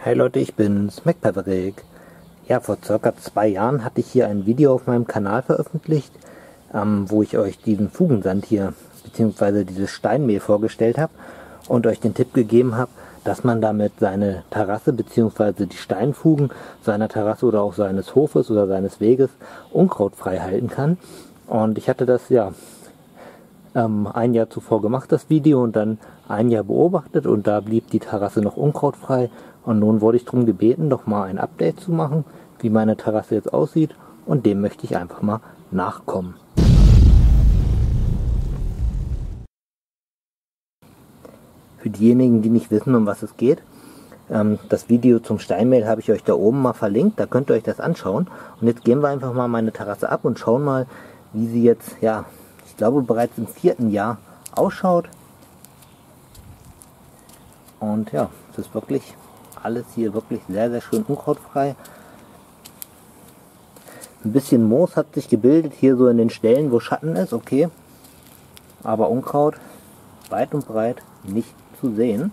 Hey Leute, ich bin's, MacPaverik. Ja, vor circa 2 Jahren hatte ich hier ein Video auf meinem Kanal veröffentlicht, wo ich euch diesen Fugensand hier, beziehungsweise dieses Steinmehl vorgestellt habe und euch den Tipp gegeben habe, dass man damit seine Terrasse, beziehungsweise die Steinfugen seiner Terrasse oder auch seines Hofes oder seines Weges unkrautfrei halten kann. Und ich hatte das ja ein Jahr zuvor gemacht, das Video, und dann ein Jahr beobachtet, und da blieb die Terrasse noch unkrautfrei. Und nun wurde ich darum gebeten, doch mal ein Update zu machen, wie meine Terrasse jetzt aussieht, und dem möchte ich einfach mal nachkommen. Für diejenigen, die nicht wissen, um was es geht, das Video zum Steinmehl habe ich euch da oben mal verlinkt, da könnt ihr euch das anschauen. Und jetzt gehen wir einfach mal meine Terrasse ab und schauen mal, wie sie jetzt, ja, ich glaube bereits im 4. Jahr ausschaut. Und ja, es ist wirklich alles hier wirklich sehr, sehr schön unkrautfrei. Ein bisschen Moos hat sich gebildet, hier so in den Stellen, wo Schatten ist, okay. Aber Unkraut weit und breit nicht zu sehen.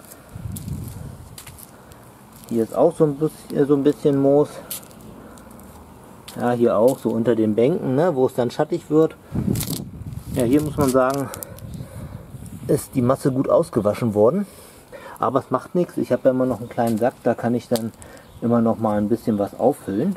Hier ist auch so ein bisschen Moos. Ja, hier auch so unter den Bänken, ne, wo es dann schattig wird. Ja, hier muss man sagen, ist die Masse gut ausgewaschen worden. Aber es macht nichts, ich habe ja immer noch einen kleinen Sack, da kann ich dann immer noch mal ein bisschen was auffüllen.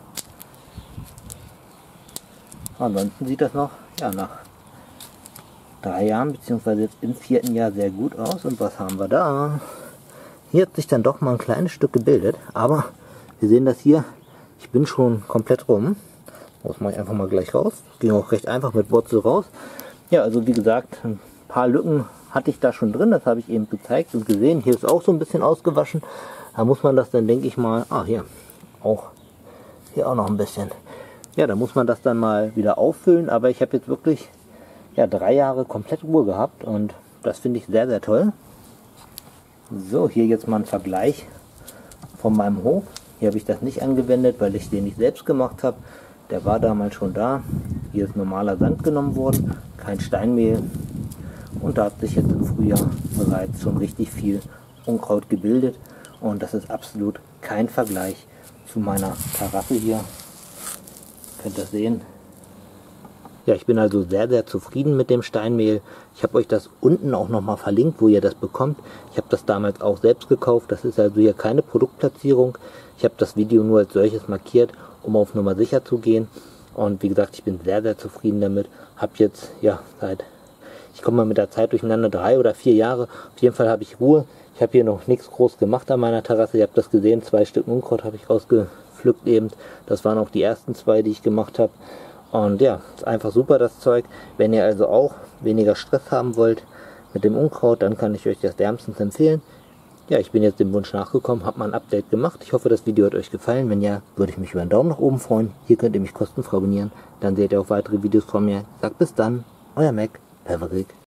Ansonsten sieht das noch, ja, nach 3 Jahren, beziehungsweise jetzt im 4. Jahr sehr gut aus. Und was haben wir da? Hier hat sich dann doch mal ein kleines Stück gebildet, aber wir sehen das hier, ich bin schon komplett rum. Das mache ich einfach mal gleich raus. Ging auch recht einfach mit Wurzel raus. Ja, also wie gesagt, ein paar Lücken hatte ich da schon drin, das habe ich eben gezeigt und gesehen. Hier ist auch so ein bisschen ausgewaschen. Da muss man das dann, denke ich mal, hier auch noch ein bisschen. Ja, da muss man das dann mal wieder auffüllen, aber ich habe jetzt wirklich, ja, 3 Jahre komplett Ruhe gehabt und das finde ich sehr, sehr toll. So, hier jetzt mal ein Vergleich von meinem Hof. Hier habe ich das nicht angewendet, weil ich den nicht selbst gemacht habe. Der war damals schon da. Hier ist normaler Sand genommen worden, kein Steinmehl. Und da hat sich jetzt im Frühjahr bereits schon richtig viel Unkraut gebildet. Und das ist absolut kein Vergleich zu meiner Terrasse hier. Könnt ihr das sehen? Ja, ich bin also sehr, sehr zufrieden mit dem Steinmehl. Ich habe euch das unten auch nochmal verlinkt, wo ihr das bekommt. Ich habe das damals auch selbst gekauft. Das ist also hier keine Produktplatzierung. Ich habe das Video nur als solches markiert, um auf Nummer sicher zu gehen. Und wie gesagt, ich bin sehr, sehr zufrieden damit. Habe jetzt, ja, ich komme mal mit der Zeit durcheinander, 3 oder 4 Jahre. Auf jeden Fall habe ich Ruhe. Ich habe hier noch nichts groß gemacht an meiner Terrasse. Ihr habt das gesehen, 2 Stück Unkraut habe ich rausgepflückt eben. Das waren auch die ersten 2, die ich gemacht habe. Und ja, ist einfach super das Zeug. Wenn ihr also auch weniger Stress haben wollt mit dem Unkraut, dann kann ich euch das wärmstens empfehlen. Ja, ich bin jetzt dem Wunsch nachgekommen, habe mal ein Update gemacht. Ich hoffe, das Video hat euch gefallen. Wenn ja, würde ich mich über einen Daumen nach oben freuen. Hier könnt ihr mich kostenfrei abonnieren. Dann seht ihr auch weitere Videos von mir. Sagt bis dann, euer MacPaverik.